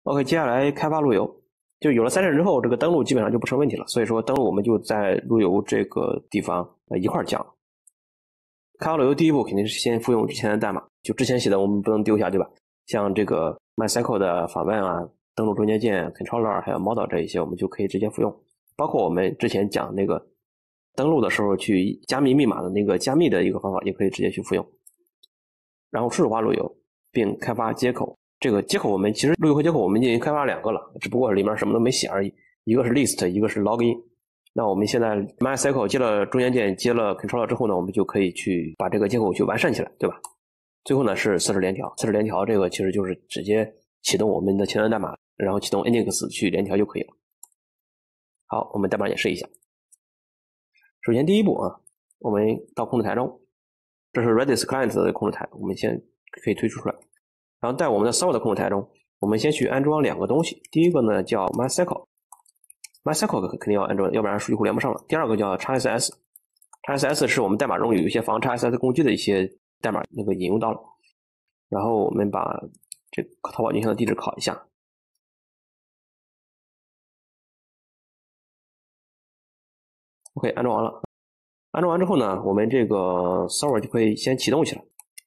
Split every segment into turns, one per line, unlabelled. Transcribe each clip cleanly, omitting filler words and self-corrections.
OK， 接下来开发路由，就有了3站之后，这个登录基本上就不成问题了。所以说登录我们就在路由这个地方一块讲。开发路由第一步肯定是先复用之前的代码，就之前写的我们不能丢下，对吧？像这个 MySQL 的访问啊、登录中间件、controller 还有 model 这一些，我们就可以直接复用。包括我们之前讲那个登录的时候去加密密码的那个加密的一个方法，也可以直接去复用。然后初始化路由，并开发接口。这个接口我们其实路由和接口我们已经开发2个了，只不过里面什么都没写而已。一个是 list， 一个是 login。那我们现在 MySQL 接了中间件，接了 controller 之后呢，我们就可以去把这个接口去完善起来，对吧？最后呢是测试联调，测试联调这个其实就是直接启动我们的前端代码，然后启动 Nginx 去联调就可以了。好，我们代码演示一下。首先第一步啊，我们到控制台中，这是 Redis Client 的控制台，我们先可以推出来。然后在我们的 Server 的控制台中，我们先去安装2个东西。第一个呢叫 MySQL 肯定要安装，要不然数据库连不上了。第二个叫 XSS 是我们代码中有一些防 XSS 攻击的一些代码那个引用到了。然后我们把这个淘宝运行的地址拷一下。OK， 安装完了。安装完之后呢，我们这个 Server 就可以先启动起来。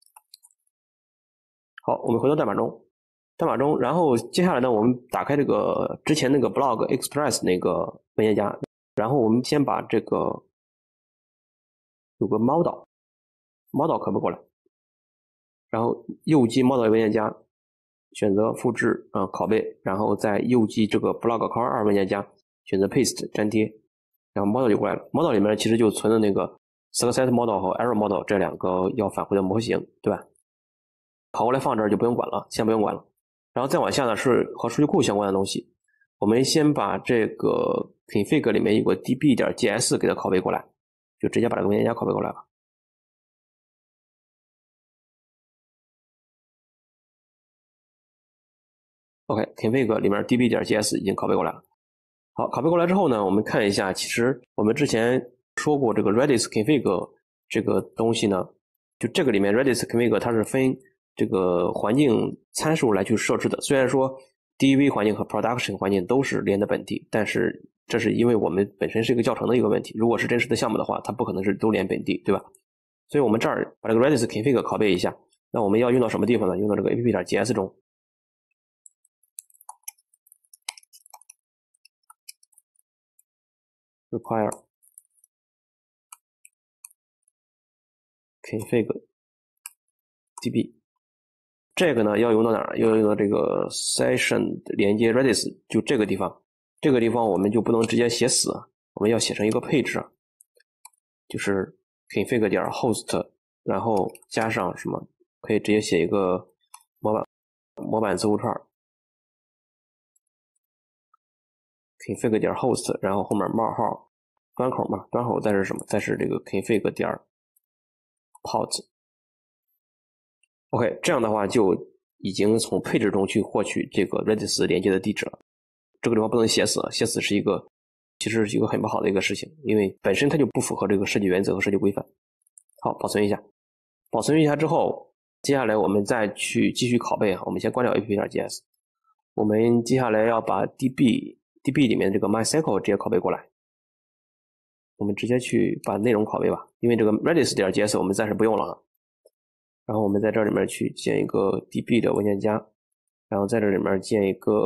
好，我们回到代码中，然后接下来呢，我们打开这个之前那个 Blog Express 那个文件夹，然后我们先把这个有个 model copy 过来，然后右击 model 文件夹，选择复制拷贝，然后再右击这个 blog core2 文件夹，选择 paste 粘贴，然后 model 就过来了。model 里面其实就存的那个 success model 和 error model 这2个要返回的模型，对吧？拷过来放这儿就不用管了，先不用管了。然后再往下呢是和数据库相关的东西，我们先把这个 config 里面有个 db.js 给它拷贝过来，就直接把这个文件夹拷贝过来了。OK， config 里面 db.js 已经拷贝过来了。好，拷贝过来之后呢，我们看一下，其实我们之前说过这个 Redis config 这个东西呢，就这个里面 Redis config 它是分这个环境参数来去设置的。虽然说 DEV 环境和 production 环境都是连的本地，但是这是因为我们本身是一个教程的一个问题。如果是真实的项目的话，它不可能是都连本地，对吧？所以我们这儿把这个 Redis config 拷贝一下。那我们要用到什么地方呢？用到这个 app.js 中。require config db， 这个呢要用到哪儿？要用到这个 session 连接 Redis， 就这个地方。这个地方我们就不能直接写死，我们要写成一个配置，就是 config.host， 然后加上什么，可以直接写一个模板字符串 config.host， 然后后面冒号端口嘛，端口再是什么？再是这个 config.port。OK， 这样的话就已经从配置中去获取这个 Redis 连接的地址了。这个地方不能写死，写死是其实是一个很不好的一个事情，因为本身它就不符合这个设计原则和设计规范。好，保存一下。保存一下之后，接下来我们再去继续拷贝。我们先关掉 app.js， 我们接下来要把 db 里面这个 MySQL 直接拷贝过来。我们直接去把内容拷贝吧，因为这个 Redis.js 我们暂时不用了啊。然后我们在这里面去建一个 db 的文件夹，然后在这里面建一个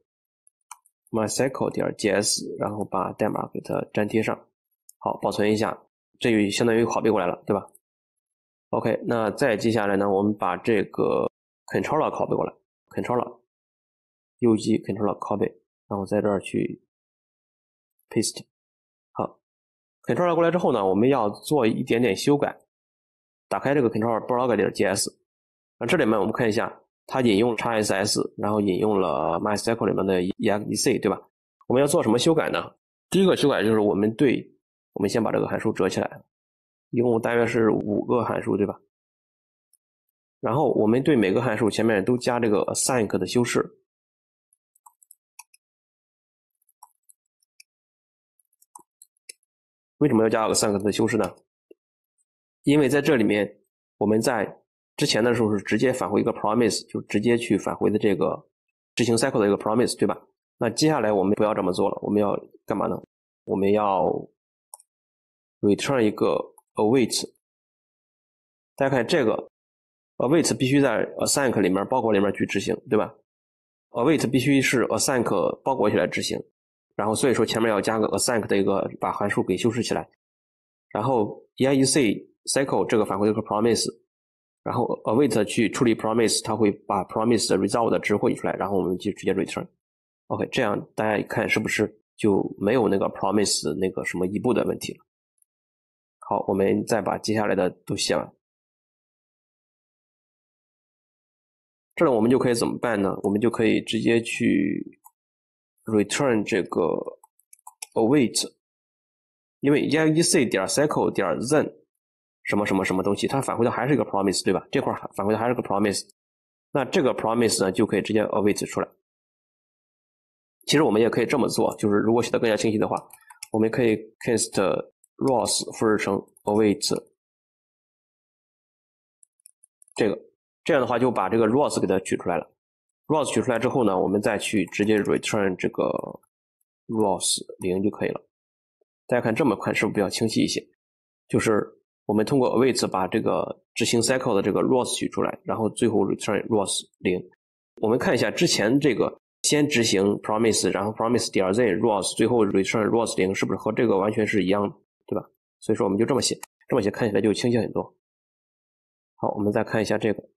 MySQL.js， 然后把代码给它粘贴上。好，保存一下，这就相当于拷贝过来了，对吧？ OK， 那再接下来呢，我们把这个 controller 拷贝过来 ，controller 右击 controller 拷贝，然后在这儿去 paste。好 ，controller 过来之后呢，我们要做一点点修改。打开这个 controller blog.js， 这里面我们看一下，它引用 XSS， 然后引用了 MySQL 里面的 exec， 对吧？我们要做什么修改呢？第一个修改就是我们先把这个函数折起来，一共大约是5个函数，对吧？然后我们对每个函数前面都加这个 async 的修饰。为什么要加 async 的修饰呢？因为在这里面，我们在之前的时候是直接返回一个 promise， 就直接去返回的这个执行 cycle 的一个 promise， 对吧？那接下来我们不要这么做了，我们要干嘛呢？我们要 return 一个 await。大家看这个 await 必须在 async 里面包裹里面去执行，对吧？ await 必须是 async 包裹起来执行，然后所以说前面要加个 async 的一个把函数给修饰起来，然后 EIEC cycle 这个返回一个 promise， 然后 await 去处理 promise， 它会把 promise 的 result 的值汇出来，然后我们就直接 return。 OK， 这样大家一看是不是就没有那个 promise 那个什么异步的问题了？好，我们再把接下来的都写完。这样我们就可以怎么办呢？我们就可以直接去 return 这个 await， 因为 EIEC.cycle.then 什么什么什么东西，它返回的还是一个 promise， 对吧？这块返回的还是个 promise， 那这个 promise 呢就可以直接 await 出来。其实我们也可以这么做，就是如果写的更加清晰的话，我们可以 cast ROS 复制成 await 这个。这样的话就把这个 ROS 给它取出来了。ROS 取出来之后呢，我们再去直接 return 这个 ROS 0就可以了。大家看这么看是不是比较清晰一些？就是我们通过 await 把这个执行 cycle 的这个 ROS 取出来，然后最后 return ROS 0。我们看一下之前这个先执行 promise， 然后 promise 点 then ROS， 最后 return ROS 0，是不是和这个完全是一样的，对吧？所以说我们就这么写，这么写看起来就清晰很多。好，我们再看一下这个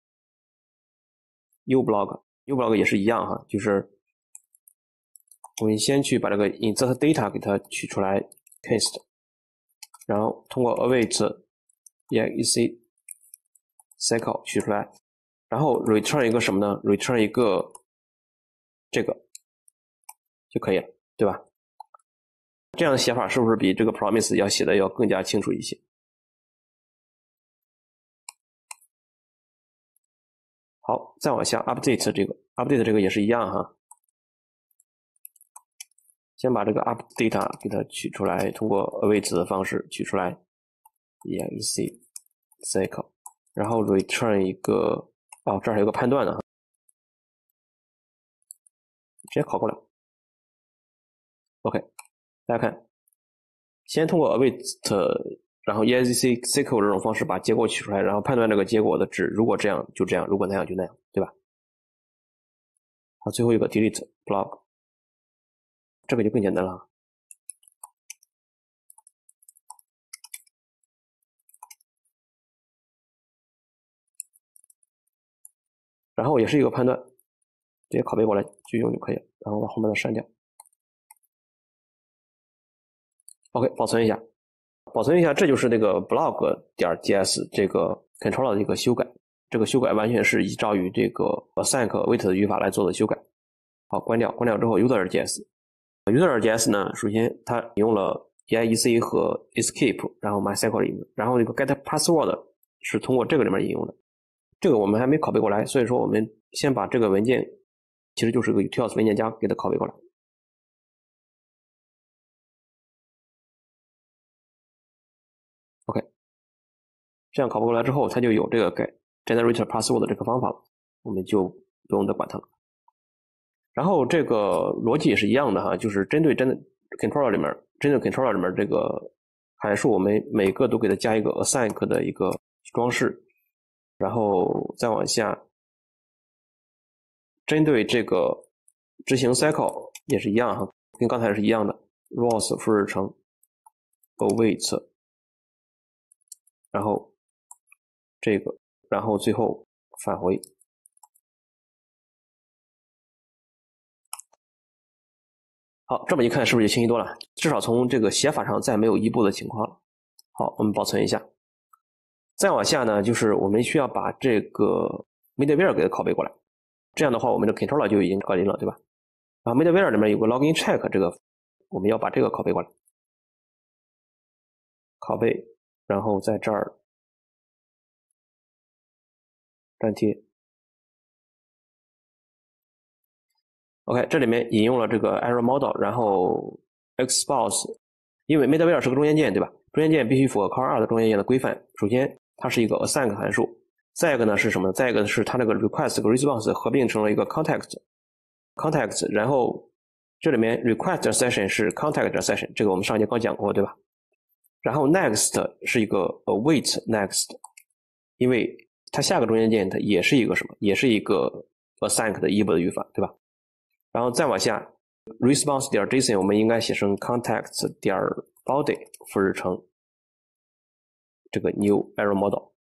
uBlock 也是一样哈，就是我们先去把这个 insert data 给它取出来 cast， 然后通过 await EIEC cycle 取出来，然后 return 一个什么呢？ return 一个这个就可以了，对吧？这样的写法是不是比这个 promise 要写的要更加清楚一些？好，再往下 update 这个也是一样哈。先把这个 update 给它取出来，通过 await 的方式取出来 EIEC cycle， 然后 return 一个这儿还有个判断呢，直接拷过来。OK， 大家看，先通过 await 然后 EIEC cycle 这种方式把结果取出来，然后判断这个结果的值，如果这样就这样，如果那样就那样，对吧？好，最后一个 delete block， 这个就更简单了。然后也是一个判断，直接拷贝过来就用就可以了，然后把后面的删掉。OK， 保存一下，这就是那个 blog.js 这个 controller 的一个修改。这个修改完全是依照于这个 async await 的语法来做的修改。好，关掉之后 user.js 呢，首先它引用了 EIEC 和 escape， 然后 MySQL 里面，然后这个 get password 是通过这个里面引用的。这个我们还没拷贝过来，所以说我们先把这个文件，其实就是个 utils 文件夹给它拷贝过来。OK， 这样拷贝过来之后，它就有这个 generate password 这个方法了，我们就不用再管它了。然后这个逻辑也是一样的哈，就是针对 controller 里面这个函数，我们每个都给它加一个 async 的一个装饰，然后再往下，针对这个执行 cycle 也是一样哈，跟刚才是一样的 ROS 复制成 await， 然后这个，然后最后返回。好，这么一看是不是就清晰多了？至少从这个写法上再没有异步的情况了。好，我们保存一下。再往下呢，就是我们需要把这个 middleware 给它拷贝过来。这样的话，我们的 controller 就已经合零了，对吧？middleware 里面有个 login check， 这个我们要把这个拷贝过来。拷贝，然后在这儿粘贴。OK， 这里面引用了这个 error model， 然后 expose， 因为 middleware 是个中间件，对吧？中间件必须符合 core2 的中间件的规范。首先，它是一个 async 函数，再一个呢是什么呢？再一个是它那个 request 和 response 合并成了一个 context context， 然后这里面 request session 是 contact session， 这个我们上节刚讲过，对吧？然后 next 是一个 await next， 因为它下个中间件它也是一个什么？也是一个 async 的 EBL 的语法，对吧？然后再往下 response.json 我们应该写成 context.body 复制成这个 new error model。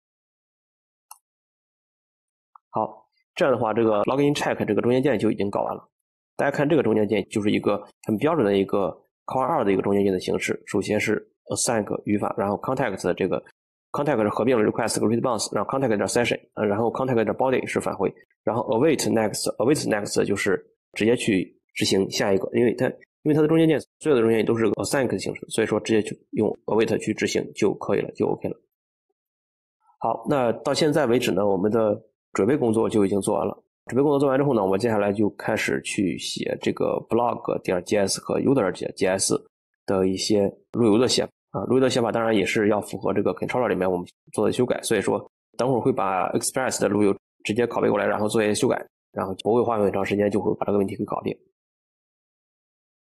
好，这样的话这个 login check 这个中间件就已经搞完了。大家看这个中间件就是一个很标准的一个 call2 的一个中间件的形式，首先是 async 语法，然后 context 的这个 context 是合并了 request 和 response， 然后 context.session， 然后 context.body 是返回，然后 await next 就是直接去执行下一个，因为它的中间件所有的中间件都是 async 的形式，所以说直接去用 await 去执行就可以了，就 OK 了。好，那到现在为止呢，我们的准备工作就已经做完了。准备工作做完之后呢，我们接下来就开始去写这个 blog.js 和 user.js 的一些路由的写法啊。路由的写法当然也是要符合这个 controller 里面我们做的修改，所以说等会儿会把 express 的路由直接拷贝过来，然后做一些修改，然后不会花很长时间就会把这个问题给搞定。